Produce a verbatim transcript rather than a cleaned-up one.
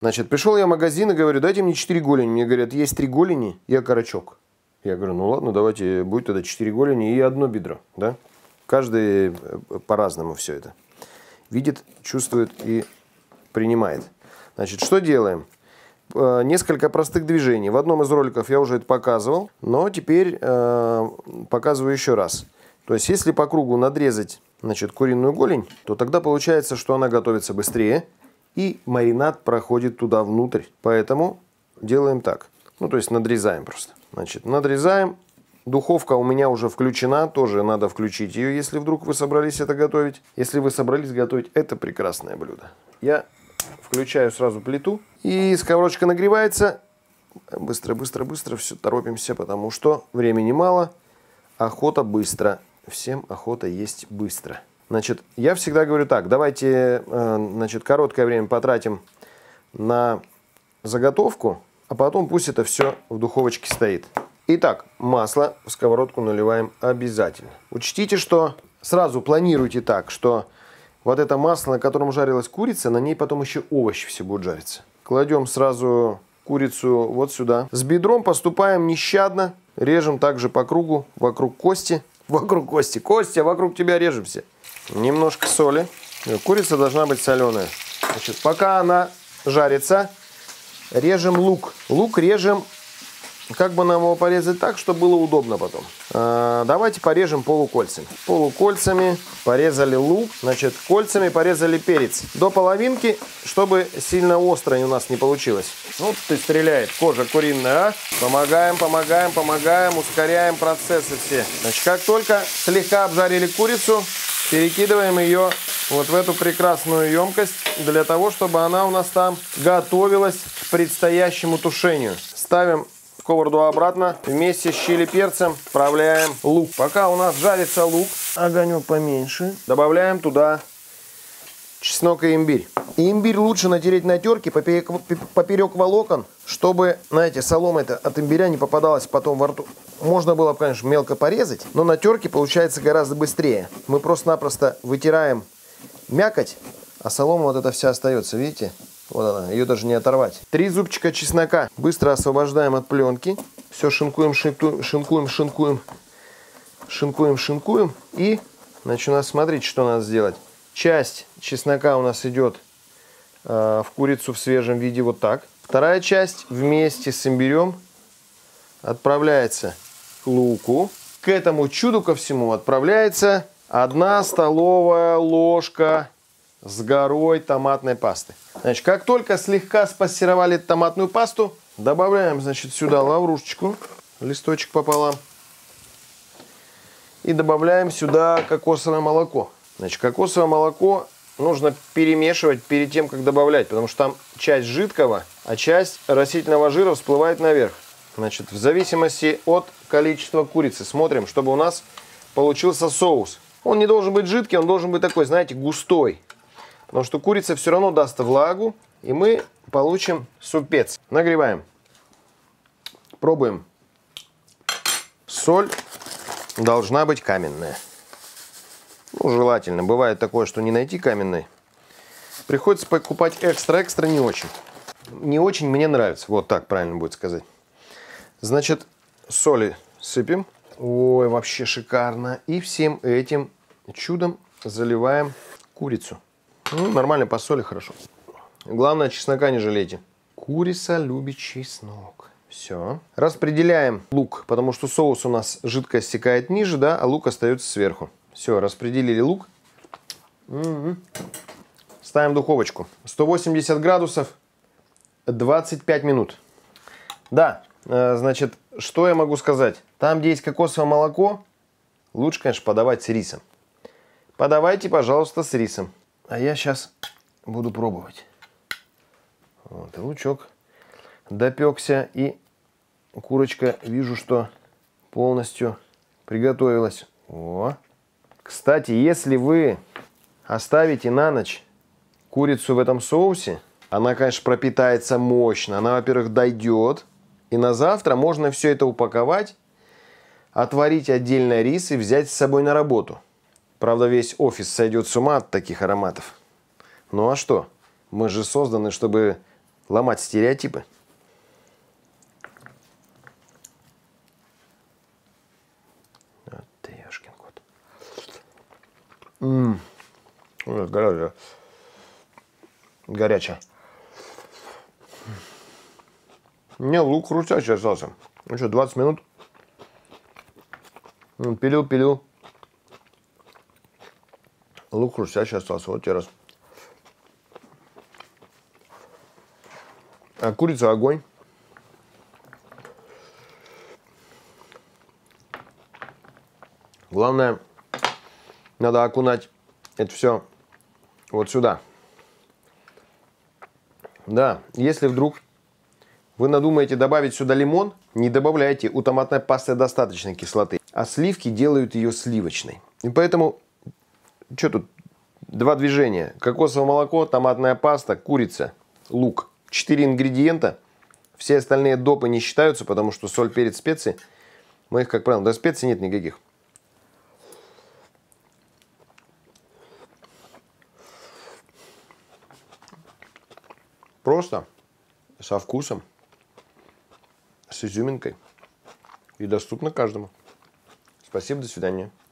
Значит, пришел я в магазин и говорю, дайте мне четыре голени. Мне говорят, есть три голени и окорочок. Я говорю, ну ладно, давайте, будет тогда четыре голени и одно бедро. Да? Каждый по-разному все это видит, чувствует и принимает. Значит, что делаем? Несколько простых движений. В одном из роликов я уже это показывал, но теперь э, показываю еще раз. То есть, если по кругу надрезать, значит, куриную голень, то тогда получается, что она готовится быстрее, и маринад проходит туда внутрь. Поэтому делаем так. Ну, то есть, надрезаем просто. Значит, надрезаем. Духовка у меня уже включена, тоже надо включить ее, если вдруг вы собрались это готовить. Если вы собрались готовить это прекрасное блюдо. Я включаю сразу плиту, и сковородочка нагревается. Быстро, быстро, быстро все торопимся, потому что времени мало. Охота быстро. Всем охота есть быстро. Значит, я всегда говорю так, давайте, значит, короткое время потратим на заготовку, а потом пусть это все в духовочке стоит. Итак, масло в сковородку наливаем обязательно. Учтите, что сразу планируйте так, что вот это масло, на котором жарилась курица, на ней потом еще овощи все будут жариться. Кладем сразу курицу вот сюда. С бедром поступаем нещадно. Режем также по кругу, вокруг кости. Вокруг кости. Костя, вокруг тебя режем все. Немножко соли. Курица должна быть соленая. Значит, пока она жарится, режем лук. Лук режем, как бы нам его порезать так, чтобы было удобно потом. А, давайте порежем полукольцами. Полукольцами порезали лук, значит, кольцами порезали перец. До половинки, чтобы сильно остро у нас не получилось. Вот ты стреляет, кожа куриная, а? Помогаем, помогаем, помогаем, ускоряем процессы все. Значит, как только слегка обжарили курицу, перекидываем ее вот в эту прекрасную емкость, для того, чтобы она у нас там готовилась к предстоящему тушению. Ставим сковороду обратно, вместе с чили перцем вправляем лук. Пока у нас жарится лук, огонек поменьше, добавляем туда чеснок и имбирь. И имбирь лучше натереть на терке поперек, поперек волокон, чтобы, знаете, солома это от имбиря не попадалась потом во рту. Можно было, конечно, мелко порезать, но на терке получается гораздо быстрее. Мы просто-напросто вытираем мякоть, а солома вот эта вся остается, видите? Вот она, ее даже не оторвать. Три зубчика чеснока. Быстро освобождаем от пленки. Все шинкуем, шинкуем, шинкуем, шинкуем, шинкуем, шинкуем. И, значит, у нас, смотрите, что надо сделать. Часть чеснока у нас идет э, в курицу в свежем виде вот так. Вторая часть вместе с имбирем отправляется к луку. К этому чуду ко всему отправляется одна столовая ложка с горой томатной пасты. Значит, как только слегка спассеровали томатную пасту, добавляем, значит, сюда лаврушечку, листочек пополам. И добавляем сюда кокосовое молоко. Значит, кокосовое молоко нужно перемешивать перед тем, как добавлять, потому что там часть жидкого, а часть растительного жира всплывает наверх. Значит, в зависимости от количества курицы смотрим, чтобы у нас получился соус. Он не должен быть жидкий, он должен быть такой, знаете, густой. Потому что курица все равно даст влагу, и мы получим супец. Нагреваем. Пробуем. Соль должна быть каменная. Ну, желательно. Бывает такое, что не найти каменной. Приходится покупать экстра-экстра не очень. Не очень мне нравится. Вот так правильно будет сказать. Значит, соли сыпем. Ой, вообще шикарно. И всем этим чудом заливаем курицу. Ну, нормально по соли, хорошо. Главное, чеснока не жалейте. Курица любит чеснок. Все. Распределяем лук, потому что соус у нас жидкость стекает ниже, да, а лук остается сверху. Все, распределили лук. Угу. Ставим в духовочку. сто восемьдесят градусов, двадцать пять минут. Да, значит, что я могу сказать? Там, где есть кокосовое молоко, лучше, конечно, подавать с рисом. Подавайте, пожалуйста, с рисом. А я сейчас буду пробовать. Вот, и лучок допекся, и курочка, вижу, что полностью приготовилась. О. Кстати, если вы оставите на ночь курицу в этом соусе, она, конечно, пропитается мощно. Она, во-первых, дойдет. И на завтра можно все это упаковать, отварить отдельно рис и взять с собой на работу. Правда, весь офис сойдет с ума от таких ароматов. Ну а что? Мы же созданы, чтобы ломать стереотипы. Вот ты, ёшкин кот. Ммм. Горячая. Горячая. Не, лук хрустящий остался. Ну что, двадцать минут. Пилил, пилил. Лук хрустящий остался. Вот тебе раз. А курица огонь. Главное, надо окунать это все вот сюда. Да, если вдруг вы надумаете добавить сюда лимон, не добавляйте, у томатной пасты достаточно кислоты. А сливки делают ее сливочной. И поэтому, что тут, два движения. Кокосовое молоко, томатная паста, курица, лук. Четыре ингредиента. Все остальные допы не считаются, потому что соль, перец, специи. Мы их, как правило, да специй нет никаких. Просто, со вкусом, с изюминкой и доступно каждому. Спасибо, до свидания.